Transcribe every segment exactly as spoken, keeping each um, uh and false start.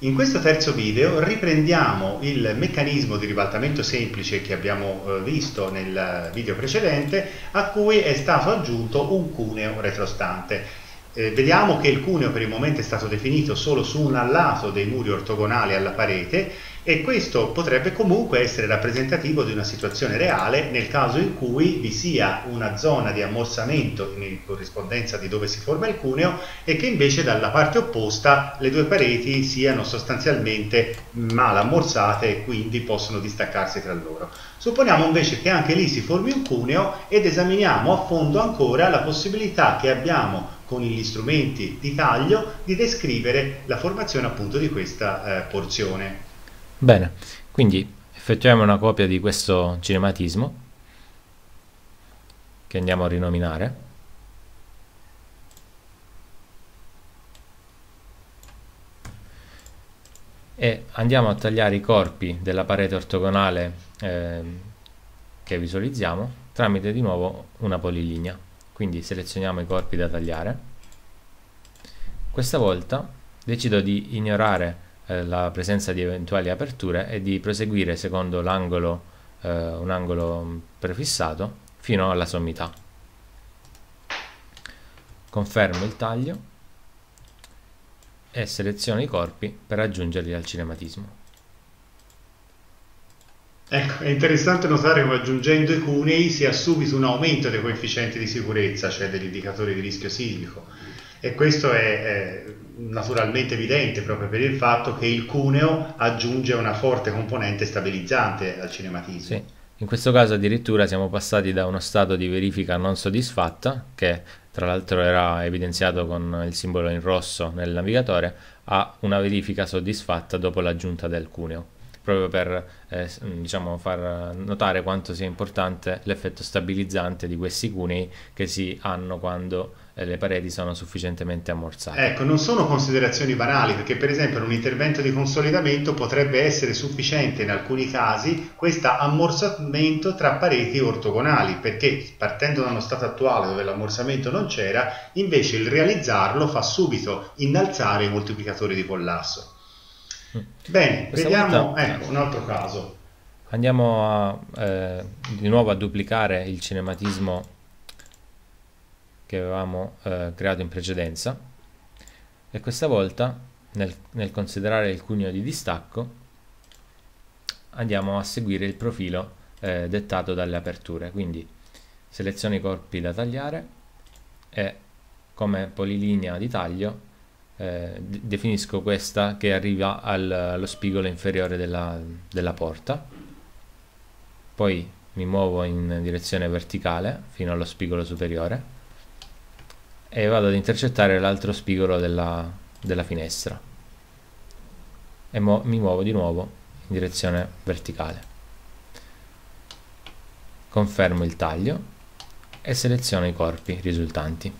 In questo terzo video riprendiamo il meccanismo di ribaltamento semplice che abbiamo eh, visto nel video precedente, a cui è stato aggiunto un cuneo retrostante. Eh, vediamo che il cuneo per il momento è stato definito solo su un lato dei muri ortogonali alla parete, e questo potrebbe comunque essere rappresentativo di una situazione reale nel caso in cui vi sia una zona di ammorsamento in corrispondenza di dove si forma il cuneo e che invece dalla parte opposta le due pareti siano sostanzialmente mal ammorsate e quindi possono distaccarsi tra loro. Supponiamo invece che anche lì si formi un cuneo ed esaminiamo a fondo ancora la possibilità che abbiamo con gli strumenti di taglio di descrivere la formazione appunto di questa eh, porzione. Bene, quindi effettuiamo una copia di questo cinematismo che andiamo a rinominare e andiamo a tagliare i corpi della parete ortogonale eh, che visualizziamo tramite di nuovo una polilinea. Quindi selezioniamo i corpi da tagliare. Questa volta decido di ignorare la presenza di eventuali aperture e di proseguire secondo l'angolo eh, un angolo prefissato fino alla sommità. Confermo il taglio e seleziono i corpi per aggiungerli al cinematismo. Ecco, è interessante notare come aggiungendo i cunei si ha subito un aumento dei coefficienti di sicurezza, cioè degli indicatori di rischio sismico. E questo è, è naturalmente evidente proprio per il fatto che il cuneo aggiunge una forte componente stabilizzante al cinematismo. Sì, in questo caso addirittura siamo passati da uno stato di verifica non soddisfatta, che tra l'altro era evidenziato con il simbolo in rosso nel navigatore, a una verifica soddisfatta dopo l'aggiunta del cuneo, proprio per eh, diciamo, far notare quanto sia importante l'effetto stabilizzante di questi cunei che si hanno quando eh, le pareti sono sufficientemente ammorzate. Ecco, non sono considerazioni banali, perché per esempio in un intervento di consolidamento potrebbe essere sufficiente in alcuni casi questo ammorsamento tra pareti ortogonali, perché partendo da uno stato attuale dove l'ammorsamento non c'era, invece il realizzarlo fa subito innalzare i moltiplicatori di collasso. Bene, Questa vediamo volta ecco, un altro caso. Andiamo a, eh, di nuovo a duplicare il cinematismo che avevamo eh, creato in precedenza, e questa volta nel, nel considerare il cuneo di distacco andiamo a seguire il profilo eh, dettato dalle aperture. Quindi seleziono i corpi da tagliare e come polilinea di taglio Eh, definisco questa che arriva al, allo spigolo inferiore della, della porta, poi mi muovo in direzione verticale fino allo spigolo superiore e vado ad intercettare l'altro spigolo della, della finestra e mo, mi muovo di nuovo in direzione verticale. Confermo il taglio e seleziono i corpi risultanti.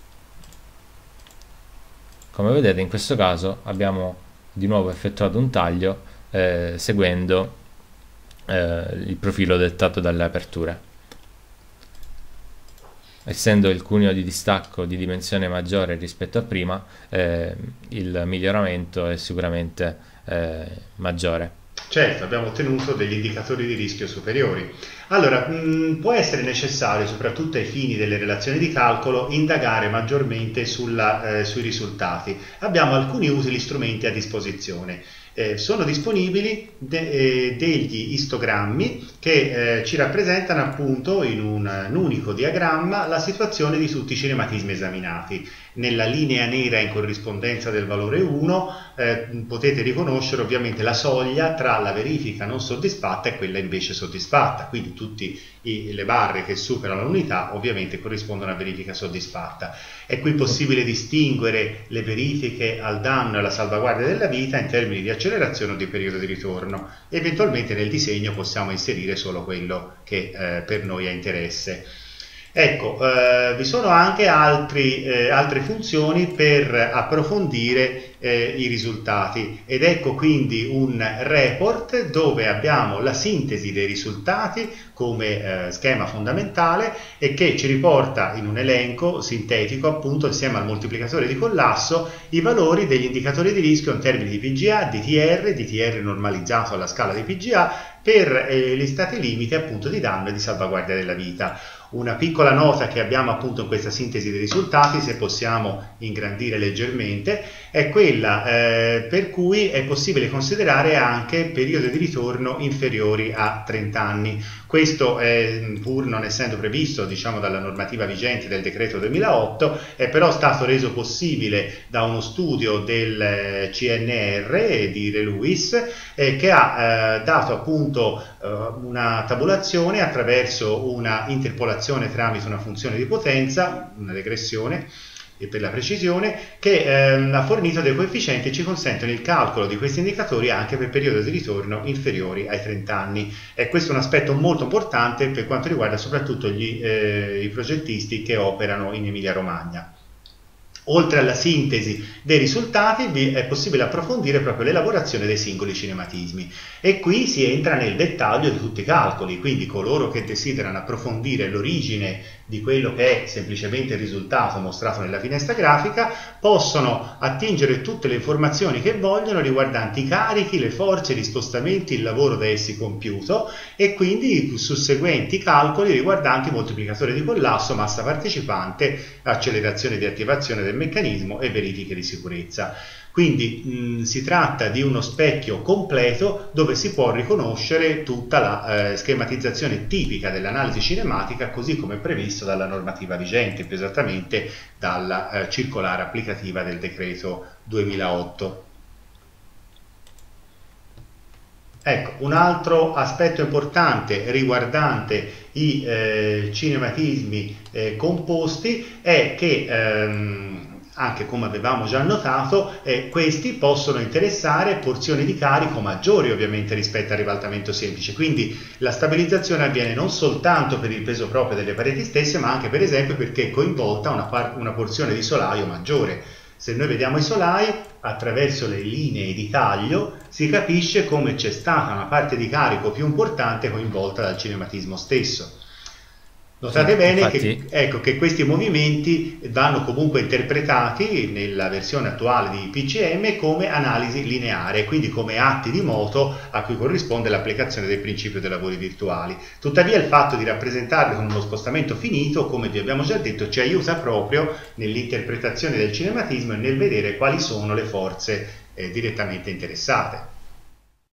Come vedete, in questo caso abbiamo di nuovo effettuato un taglio eh, seguendo eh, il profilo dettato dalle aperture. Essendo il cuneo di distacco di dimensione maggiore rispetto a prima, eh, il miglioramento è sicuramente eh, maggiore. Certo, abbiamo ottenuto degli indicatori di rischio superiori. Allora, mh, può essere necessario, soprattutto ai fini delle relazioni di calcolo, indagare maggiormente sulla, eh, sui risultati. Abbiamo alcuni utili strumenti a disposizione. Eh, sono disponibili de eh, degli istogrammi che eh, ci rappresentano appunto in un, un unico diagramma la situazione di tutti i cinematismi esaminati. Nella linea nera in corrispondenza del valore uno eh, potete riconoscere ovviamente la soglia tra la verifica non soddisfatta e quella invece soddisfatta, quindi tutte le barre che superano l'unità ovviamente corrispondono a verifica soddisfatta. È qui possibile distinguere le verifiche al danno e alla salvaguardia della vita in termini di accelerazione o di periodo di ritorno. Eventualmente nel disegno possiamo inserire solo quello che eh, per noi ha interesse. Ecco, eh, vi sono anche altri, eh, altre funzioni per approfondire eh, i risultati. Ed ecco quindi un report dove abbiamo la sintesi dei risultati come eh, schema fondamentale e che ci riporta in un elenco sintetico, appunto insieme al moltiplicatore di collasso, i valori degli indicatori di rischio in termini di P G A, D T R, D T R normalizzato alla scala di P G A per eh, gli stati limite appunto di danno e di salvaguardia della vita. Una piccola nota che abbiamo appunto in questa sintesi dei risultati, se possiamo ingrandire leggermente, è quella eh, per cui è possibile considerare anche periodi di ritorno inferiori a trenta anni. Questo, eh, pur non essendo previsto diciamo dalla normativa vigente del decreto duemilaotto, è però stato reso possibile da uno studio del C N R di Re Lewis eh, che ha eh, dato appunto eh, una tabulazione attraverso una interpolazione tramite una funzione di potenza, una regressione e per la precisione, che ehm, ha fornito dei coefficienti e ci consentono il calcolo di questi indicatori anche per periodi di ritorno inferiori ai trenta anni. E questo è un aspetto molto importante per quanto riguarda soprattutto gli, eh, i progettisti che operano in Emilia-Romagna. Oltre alla sintesi dei risultati è possibile approfondire proprio l'elaborazione dei singoli cinematismi e qui si entra nel dettaglio di tutti i calcoli, quindi coloro che desiderano approfondire l'origine di quello che è semplicemente il risultato mostrato nella finestra grafica possono attingere tutte le informazioni che vogliono riguardanti i carichi, le forze, gli spostamenti, il lavoro da essi compiuto e quindi susseguenti calcoli riguardanti moltiplicatore di collasso, massa partecipante, accelerazione di attivazione del meccanismo e verifiche di sicurezza. Quindi mh, si tratta di uno specchio completo dove si può riconoscere tutta la eh, schematizzazione tipica dell'analisi cinematica così come previsto dalla normativa vigente, più esattamente dalla eh, circolare applicativa del decreto duemilaotto. Ecco, un altro aspetto importante riguardante i eh, cinematismi eh, composti è che ehm, anche come avevamo già notato, eh, questi possono interessare porzioni di carico maggiori ovviamente rispetto al ribaltamento semplice, quindi la stabilizzazione avviene non soltanto per il peso proprio delle pareti stesse, ma anche per esempio perché è coinvolta una, una porzione di solaio maggiore. Se noi vediamo i solai, attraverso le linee di taglio si capisce come c'è stata una parte di carico più importante coinvolta dal cinematismo stesso. Notate sì, bene infatti... che, ecco, che questi movimenti vanno comunque interpretati nella versione attuale di P C M come analisi lineare, quindi come atti di moto a cui corrisponde l'applicazione del principio dei lavori virtuali. Tuttavia il fatto di rappresentarli con uno spostamento finito, come vi abbiamo già detto, ci aiuta proprio nell'interpretazione del cinematismo e nel vedere quali sono le forze eh, direttamente interessate.